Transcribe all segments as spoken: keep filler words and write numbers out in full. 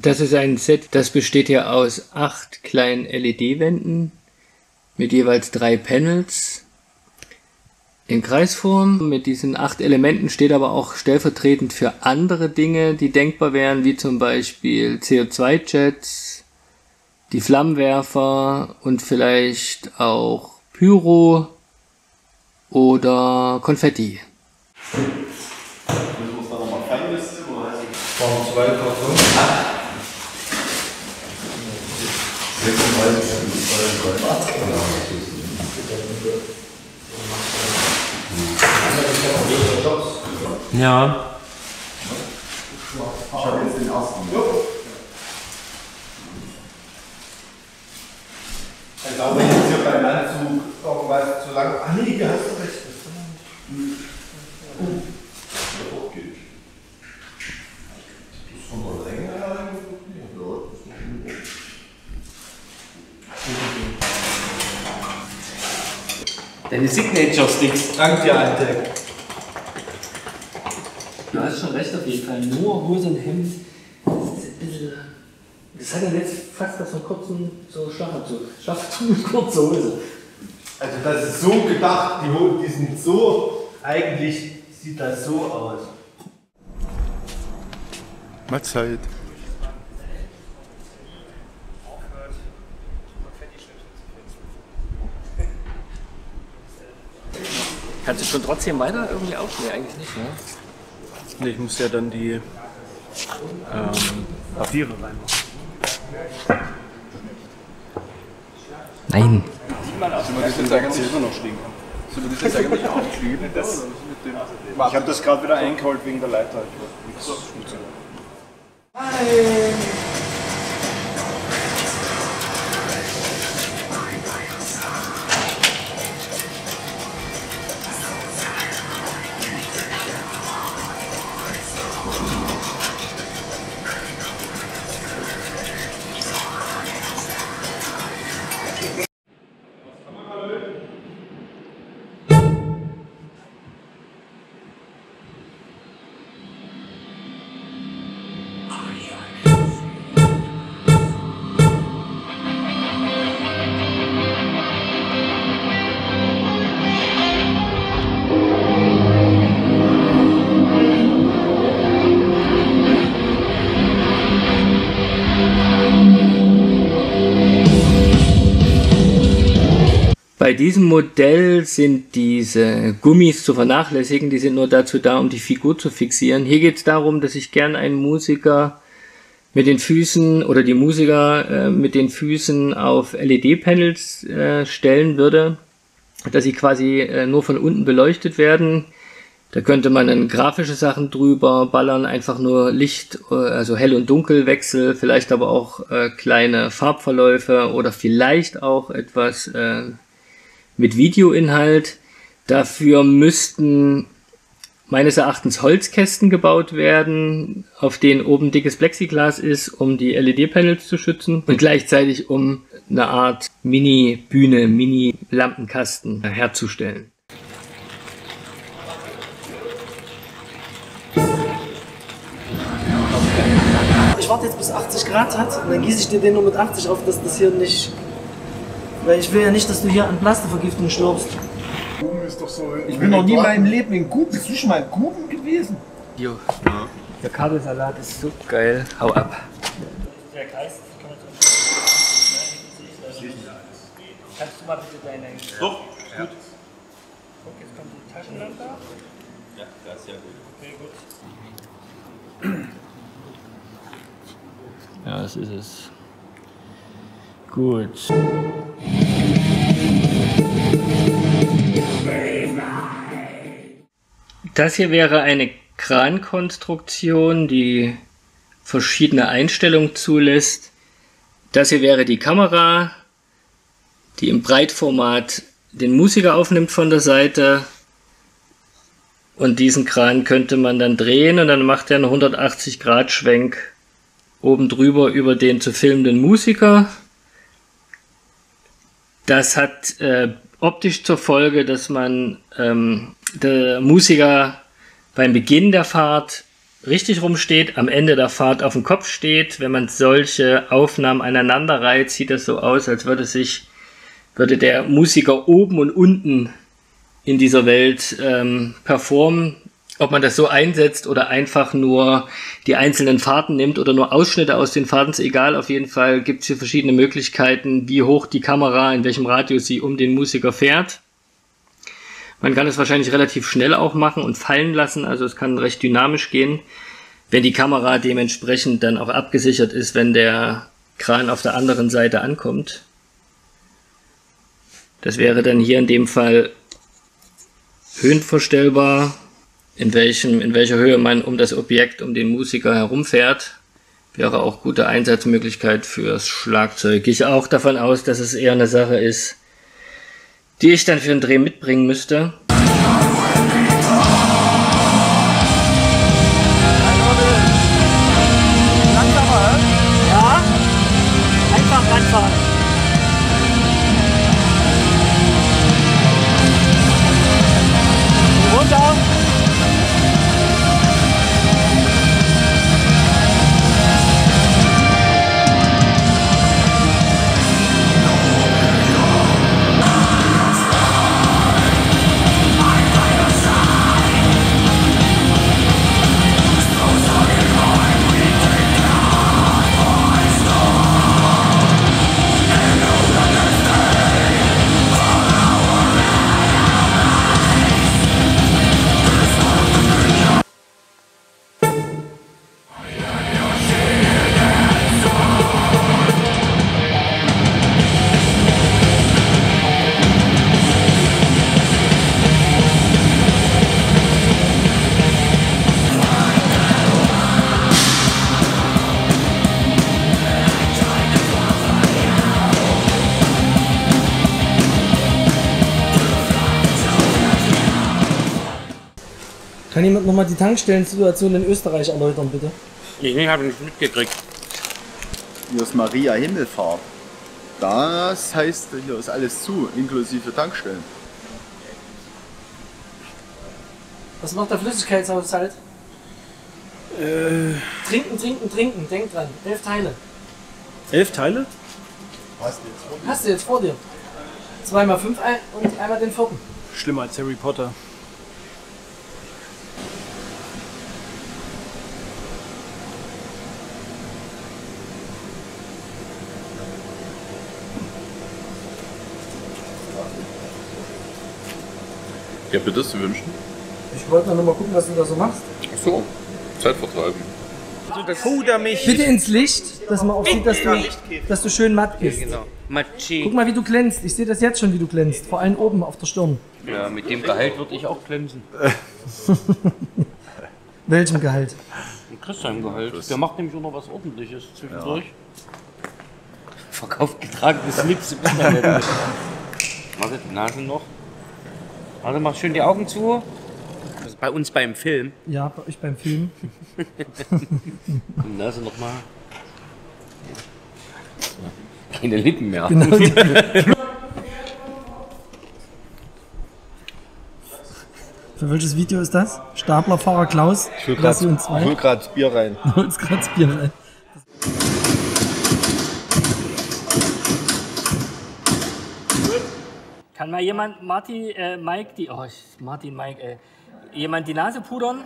Das ist ein Set, das besteht ja aus acht kleinen L E D-Wänden mit jeweils drei Panels in Kreisform. Mit diesen acht Elementen steht aber auch stellvertretend für andere Dinge, die denkbar wären, wie zum Beispiel C O zwei Jets, die Flammenwerfer und vielleicht auch Pyro oder Konfetti. Ja. Ich habe jetzt den ersten. Ich glaube, jetzt hier beim Anzug irgendwas zu lang. Ach nee, du hast du recht. Oh. Das geht. Das ist von der Länge her. Deine Signature-Sticks. Dank dir, Antec. Du hast schon recht auf jeden Fall. Nur Hose und Hemd. Das ist ein bisschen. Das hat ja jetzt fast was von kurzen so Schlafanzug. Schlafanzug, kurze Hose. Also das ist so gedacht, die, die sind so, eigentlich sieht das so aus. Mahlzeit. Kannst du schon trotzdem weiter irgendwie auf? Nee, eigentlich nicht, ne? Nee, ich muss ja dann die ähm, Papiere reinmachen. Nein. Sollen wir das jetzt eigentlich selber noch stehen kann? Sollen wir das jetzt eigentlich aufkleben? Das, ich habe das gerade wieder eingeholt wegen der Leiter. Hi! Bei diesem Modell sind diese Gummis zu vernachlässigen, die sind nur dazu da, um die Figur zu fixieren. Hier geht es darum, dass ich gern einen Musiker mit den Füßen oder die Musiker äh, mit den Füßen auf L E D-Panels äh, stellen würde, dass sie quasi äh, nur von unten beleuchtet werden. Da könnte man dann grafische Sachen drüber ballern, einfach nur Licht, äh, also hell und dunkel Wechsel, vielleicht aber auch äh, kleine Farbverläufe oder vielleicht auch etwas äh, mit Videoinhalt. Dafür müssten meines Erachtens Holzkästen gebaut werden, auf denen oben dickes Plexiglas ist, um die L E D-Panels zu schützen und gleichzeitig um eine Art Mini-Bühne, Mini-Lampenkasten herzustellen. Ich warte jetzt bis achtzig Grad hat und dann gieße ich dir den nur mit achtzig auf, dass das hier nicht... Weil ich will ja nicht, dass du hier an Plastervergiftung stirbst. Ist doch so, ich bin noch nie in meinem Leben in Kuben. Bist du schon mal in Kuben gewesen? Jo. Ja. Der Kabelsalat ist so geil. Hau ab. Der Kreis kann man Kannst du mal bitte deine... Doch, ja. Gut. Guck, jetzt kommt die Taschenlampe. Ja, das ist sehr gut. Okay, gut. Ja, das ist es. Gut. Das hier wäre eine Krankonstruktion, die verschiedene Einstellungen zulässt. Das hier wäre die Kamera, die im Breitformat den Musiker aufnimmt von der Seite. Und diesen Kran könnte man dann drehen und dann macht er einen hundertachtzig Grad Schwenk oben drüber über den zu filmenden Musiker. Das hat äh, optisch zur Folge, dass man ähm, der Musiker beim Beginn der Fahrt richtig rumsteht, am Ende der Fahrt auf dem Kopf steht. Wenn man solche Aufnahmen aneinander reiht, sieht das so aus, als würde sich, würde der Musiker oben und unten in dieser Welt ähm, performen. Ob man das so einsetzt oder einfach nur die einzelnen Fahrten nimmt oder nur Ausschnitte aus den Fahrten, ist egal. Auf jeden Fall gibt es hier verschiedene Möglichkeiten, wie hoch die Kamera, in welchem Radius sie um den Musiker fährt. Man kann es wahrscheinlich relativ schnell auch machen und fallen lassen, also es kann recht dynamisch gehen, wenn die Kamera dementsprechend dann auch abgesichert ist, wenn der Kran auf der anderen Seite ankommt. Das wäre dann hier in dem Fall höhenverstellbar, in welchem, in welcher Höhe man um das Objekt, um den Musiker herumfährt. Wäre auch gute Einsatzmöglichkeit fürs Schlagzeug. Gehe ich auch davon aus, dass es eher eine Sache ist, die ich dann für den Dreh mitbringen müsste. Langsamer, ja? Einfach ranfahren. Runter. Kann jemand nochmal die Tankstellensituation in Österreich erläutern, bitte? Ich habe nicht mitgekriegt. Hier ist Maria Himmelfahrt. Das heißt, hier ist alles zu, inklusive Tankstellen. Was macht der Flüssigkeitshaushalt? Äh, Trinken, trinken, trinken. Denk dran. Elf Teile. elf Teile? Hast du jetzt vor dir? Zweimal fünf ein und einmal den vierten. Schlimmer als Harry Potter. Ja, bitte, Sie wünschen? Ich wollte nur mal gucken, was du da so machst. Ach so, Zeit vertreiben. Puder mich! Bitte ins Licht, dass man auch sieht, dass du, dass du schön matt bist. Genau. Matschi. Guck mal, wie du glänzt. Ich sehe das jetzt schon, wie du glänzt. Vor allem oben auf der Stirn. Ja, mit dem Gehalt würde ich auch glänzen. Welchem Gehalt? Ein Christian-Gehalt. Der macht nämlich auch noch was Ordentliches zwischendurch. Ja. Verkauft getragene Slips im Internet. Warte, die Nase noch. Warte, mach schön die Augen zu. Das ist bei uns beim Film. Ja, bei euch beim Film. Die Nase noch mal. Keine Lippen mehr. Genau. Für welches Video ist das? Staplerfahrer Klaus, Version zwei. Ich hol grad das Bier rein. Du holst grad das Bier rein. Kann mal jemand, Martin, äh, Mike, die, oh, Martin, Mike, äh, jemand die Nase pudern?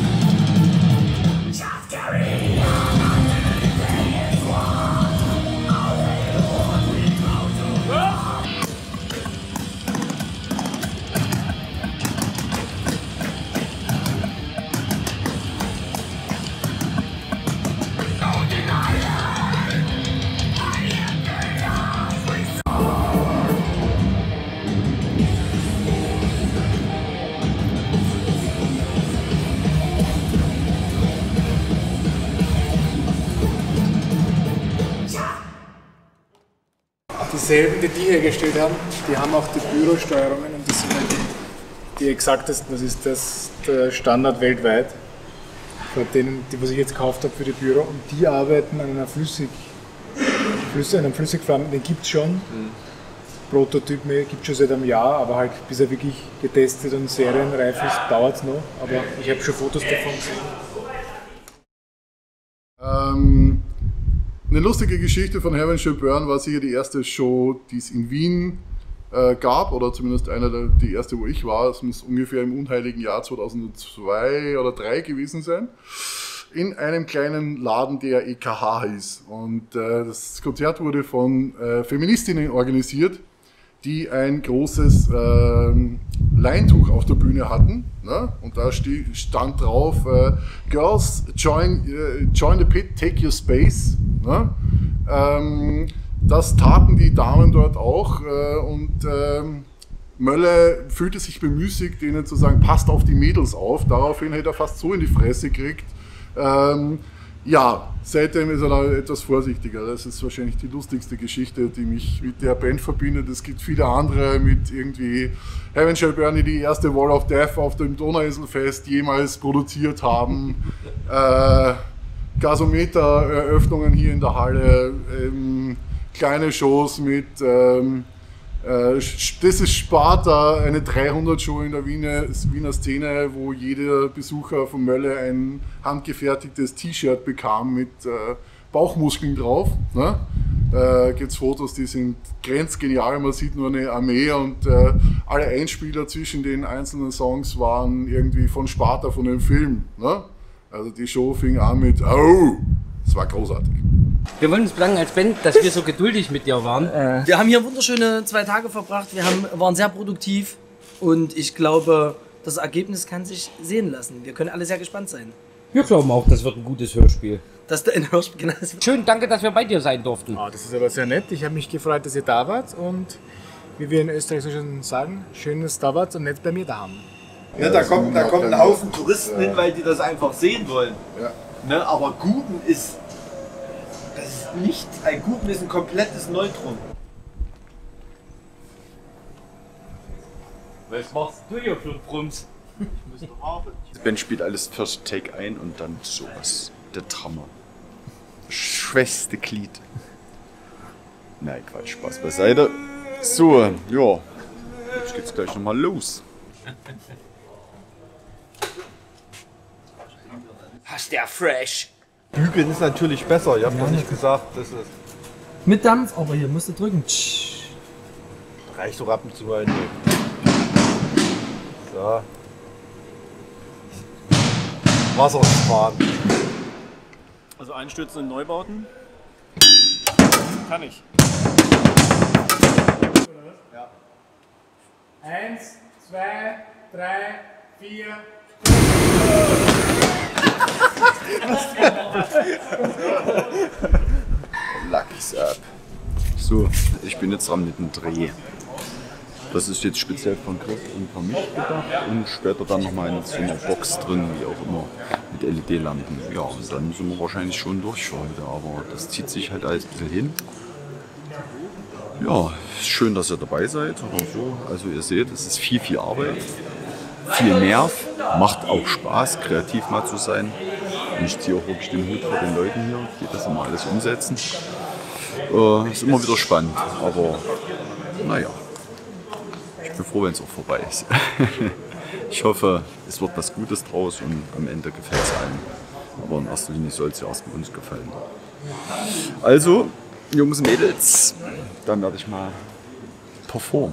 Dieselben, die die hergestellt haben, die haben auch die Bürosteuerungen und das sind halt die, die exaktesten. Das ist das, der Standard weltweit. Von denen, die was ich jetzt gekauft habe für die Büro. Und die arbeiten an einer Flüssig, Flüssig, einem Flüssigflammen, den gibt es schon. Mhm. Prototyp gibt es schon seit einem Jahr, aber halt bis er wirklich getestet und serienreif ist, dauert es noch. Aber ich habe schon Fotos davon gesehen. Eine lustige Geschichte von Heaven Shall Burn war sicher die erste Show, die es in Wien äh, gab, oder zumindest eine der, die erste, wo ich war. Es muss ungefähr im unheiligen Jahr zweitausendzwei oder zweitausenddrei gewesen sein. In einem kleinen Laden, der E K H hieß. Und äh, das Konzert wurde von äh, Feministinnen organisiert, die ein großes äh, Leintuch auf der Bühne hatten. Ne? Und da stand drauf, äh, Girls, join, äh, join the pit, take your space. Ne? Ähm, das taten die Damen dort auch. Äh, und ähm, Mölle fühlte sich bemüßigt, denen zu sagen, passt auf die Mädels auf. Daraufhin hätte er fast so in die Fresse gekriegt. Ähm, ja, seitdem ist er da etwas vorsichtiger. Das ist wahrscheinlich die lustigste Geschichte, die mich mit der Band verbindet. Es gibt viele andere mit irgendwie Heaven Shall Burn, die die erste Wall of Death auf dem Donauinselfest jemals produziert haben. Äh, Gasometer-Eröffnungen hier in der Halle, ähm, kleine Shows mit ähm, das ist Sparta, eine dreihundert-Show in der Wiener, Wiener Szene, wo jeder Besucher von Mölle ein handgefertigtes T-Shirt bekam mit äh, Bauchmuskeln drauf. Ne? Äh, gibt es Fotos, die sind grenzgenial, man sieht nur eine Armee und äh, alle Einspieler zwischen den einzelnen Songs waren irgendwie von Sparta, von dem Film. Ne? Also die Show fing an mit "Au!" Das war großartig. Wir wollen uns bedanken als Band, dass wir so geduldig mit dir waren. Äh. Wir haben hier wunderschöne zwei Tage verbracht, wir haben, waren sehr produktiv und ich glaube, das Ergebnis kann sich sehen lassen. Wir können alle sehr gespannt sein. Wir glauben auch, das wird ein gutes Hörspiel. Das ist ein Hörspiel, genau. Schön, danke, dass wir bei dir sein durften. Oh, das ist aber sehr nett. Ich habe mich gefreut, dass ihr da wart und wie wir in Österreich so schön sagen, schön, dass ihr da wart und nett bei mir da haben. Ja, da kommt, da kommt ein Haufen Touristen hin, weil die das einfach sehen wollen. Ja. Ne, aber Guben ist, das ist nicht, ein Guben ist ein komplettes Neutron. Was machst du hier für ein Brums? Die Band spielt alles First Take ein und dann sowas. Der Drummer. Das schwächste Glied. Nein, Quatsch, Spaß beiseite. So, ja. Jetzt geht's gleich nochmal los. Hast der fresh? Bügeln ist natürlich besser, ich habe noch nicht gesagt, das ist. Mit Dampf, aber hier musst du drücken. Reicht doch ab und zu mal. So. Wasser sparen. Also einstürzen in Neubauten? Kann ich. Ja. Eins, zwei, drei, vier. Lucky's up. So, ich bin jetzt dran mit dem Dreh. Das ist jetzt speziell von Chris und von mich gedacht und später dann nochmal in so einer Box drin, wie auch immer, mit L E D-Lampen. Ja, und dann sind wir wahrscheinlich schon durch für heute, aber das zieht sich halt alles ein bisschen hin. Ja, schön, dass ihr dabei seid oder so. Also ihr seht, es ist viel, viel Arbeit, viel Nerv, macht auch Spaß, kreativ mal zu sein. Und ich ziehe auch wirklich den Hut vor den Leuten hier, die das immer alles umsetzen. Äh, ist immer wieder spannend, aber naja. Ich bin froh, wenn es auch vorbei ist. Ich hoffe, es wird was Gutes draus und am Ende gefällt es allen. Aber in erster Linie soll es ja erst uns gefallen. Also, Jungs und Mädels, dann werde ich mal performen.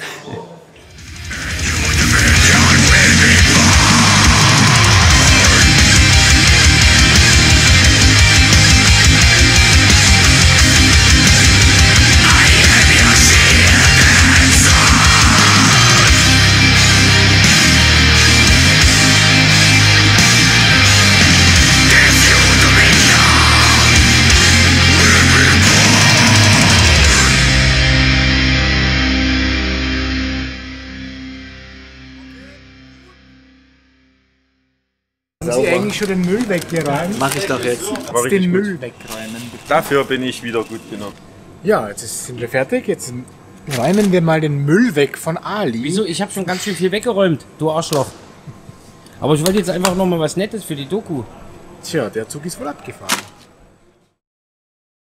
Haben Sie eigentlich schon den Müll weggeräumt? Mach ich doch jetzt. Jetzt den Müll wegräumen. Dafür bin ich wieder gut genug. Ja, jetzt sind wir fertig. Jetzt räumen wir mal den Müll weg von Ali. Wieso? Ich habe schon ganz schön viel weggeräumt, du Arschloch. Aber ich wollte jetzt einfach noch mal was Nettes für die Doku. Tja, der Zug ist wohl abgefahren.